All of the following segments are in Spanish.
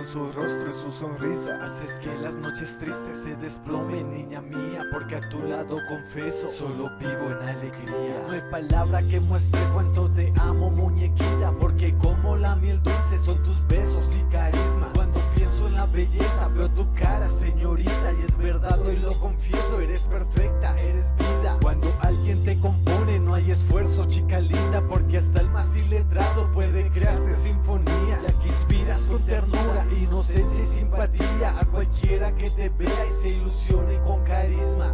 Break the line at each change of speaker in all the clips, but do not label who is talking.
su rostro y su sonrisa. Haces que las noches tristes se desplomen, niña mía, porque a tu lado confieso, solo vivo en alegría. No hay palabra que muestre cuánto te amo, muñequita, porque como la miel dulce son tus besos y carisma. Cuando pienso en la belleza veo tu cara, señorita, y es verdad, hoy lo confieso, eres perfecta, eres vida. Cuando alguien te compone no hay esfuerzo, chica linda, porque hasta el más iletrado puede crearte sinfonías, ya que inspiras con ternura, inocencia y simpatía a cualquiera que te vea y se ilusione con carisma.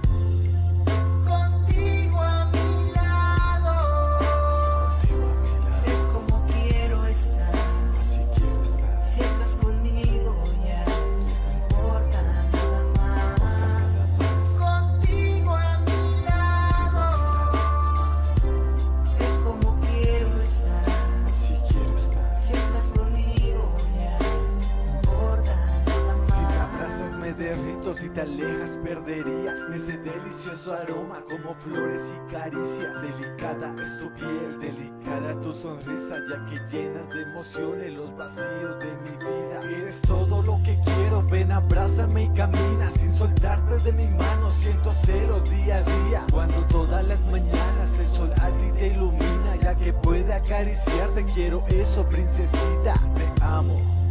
Contigo a mi lado, es como quiero estar.
Así quiero estar.
Si estás conmigo ya no importa nada más. Contigo a mi lado, es como quiero estar.
Así quiero estar.
Si estás conmigo ya no importa nada más.
Si me abrazas me derrito, si te alejas perdería ese delicioso aroma como flores y caricias. Delicada es tu piel, delicada tu sonrisa, ya que llenas de emociones los vacíos de mi vida. Eres todo lo que quiero, ven abrázame y camina sin soltarte de mi mano. Siento celos día a día cuando todas las mañanas el sol a ti te ilumina, ya que puede acariciarte. Quiero eso, princesita, te amo.